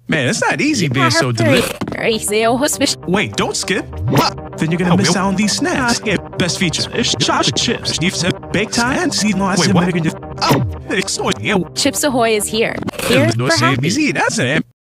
Man, it's not easy being so delicious. Wait, don't skip. What? Then you're gonna miss out on these snacks. Best feature: chocolate chips. Bake time and seed. Wait, what? Chips Ahoy is here. Here, No for save happy. me. See, that's it.